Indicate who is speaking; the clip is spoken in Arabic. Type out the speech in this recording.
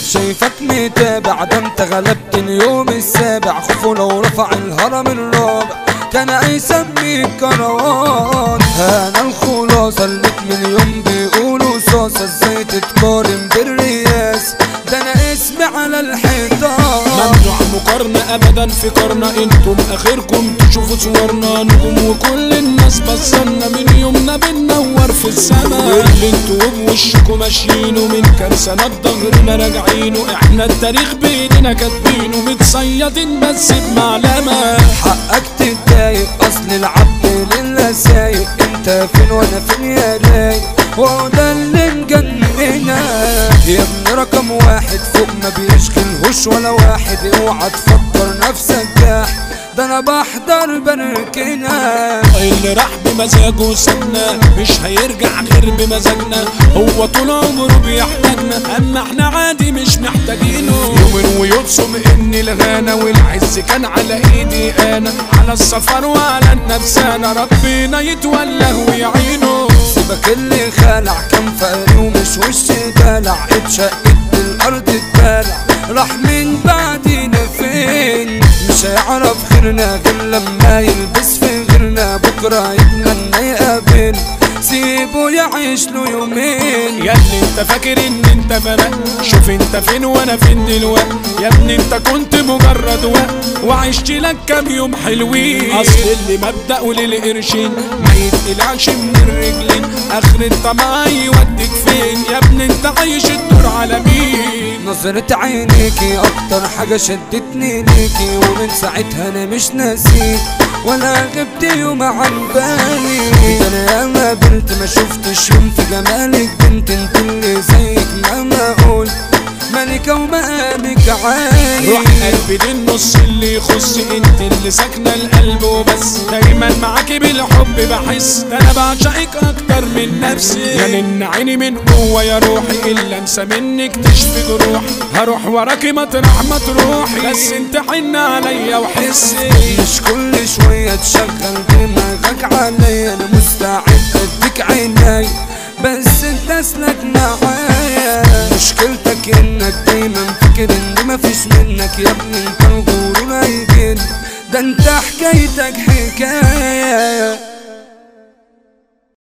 Speaker 1: شايفك متابع، ده انت غلبتني يوم السابع. خوفه لو رفع الهرم الرابع كان هيسميك كروان. انا الخلاصة اللي من يوم بيقولوا صاصة، ازاي تتقارن بالرياس، ده انا اسمي على الحيطان.
Speaker 2: ممنوع مقارنة ابدا في قرنا، انتم اخركم تشوفوا صورنا نجوم وكل الناس بصلنا، من يومنا بننور في السما. واللي انتوا بوشكوا ماشيينه من كام سنة بضهرنا راجعينه، احنا التاريخ بيننا كاتبينه متصيدين بس بمعلمة.
Speaker 1: حقك تتضايق اصل العبد لله سايق، انت فين وانا فين يا رايق، وهو ده اللي مجننا. يا ابن رقم واحد فوق ما بيشغلهوش ولا واحد، اوعى تفكر نفسك جاح، ده انا بحضر بركنا.
Speaker 2: اللي راح بمزاجه سابنا مش هيرجع غير بمزاجنا، هو طول عمره بيحتاجنا اما احنا عادي مش محتاجينه. يوم ويبصم ان الغنى والعز كان على ايدي انا، على السفر وعلى النفسانة ربنا يتوله ويعينه.
Speaker 1: سيبك اللي خلع كان فقري ومش وش دلع، اتشقت الارض اتبلع، راح من بعدينا فين؟ مش هيعرف غيرنا غير لما يلبس في غيرنا، بكره يتمنى يقابل سيبه يعيش له يومين.
Speaker 2: يا ابني انت فاكر ان انت فرق، شوف انت فين وانا فين دلوقت. يا ابني انت كنت مجرد وقت وعشت لك كام يوم حلوين. اصل اللي مبدأه للقرشين ما يتقلعش من الرجلين، اخر الطمع يوديك فين؟ يا ابني انت عايش الدور على مين؟
Speaker 1: نظرة عينيكي اكتر حاجة شدتني ليكي، ومن ساعتها انا مش ناسيك ولا غبت يوم عن بالي. انا ياما قابلت ما شفتش يوم في جمالك بنت، انت اللي زيك مهما اقول ملكة ومقامك عالي.
Speaker 2: روح قلبي للنص اللي يخص، انت اللي ساكنة القلب وبس، دايما معاكي بالحب بحس، ده انا بعشقك اكتر من نفسي. يا من عيني من قوة يا روحي، الا انسى منك تشفي جروحي، هروح وراكي مطرح ما تروحي، بس انت حن عليا وحسي.
Speaker 1: مش كل شوية تشغل دماغك عليا، انا مستعد اديك عيني بس انت اسلك معايا. مشكلتك انك دايما فاكر ان مفيش منك، يا ابني انت الغرور هيجن، ده انت حكايتك حكاية.